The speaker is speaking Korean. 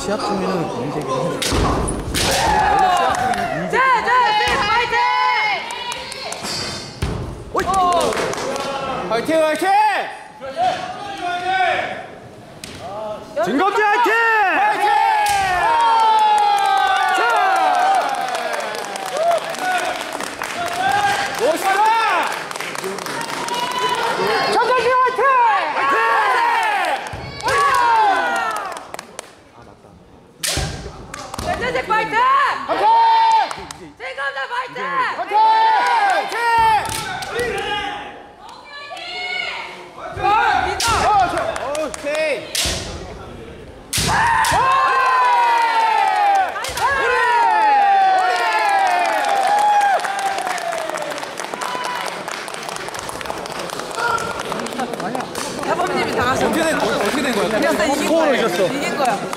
시합 중에는 공세기를 해줘. 자, 파이팅! 화이팅, 화이팅! 진검지 화이팅! 화이팅! 멋있다! 정경지 화이팅! 화이팅! 전재식 파이팅! 화이팅! 진검자 파이팅! 화이팅! 오케이. 사범님이 다 하셨어. 어떻게 된 거야? 그냥 나 이긴 거야. 이긴 거야.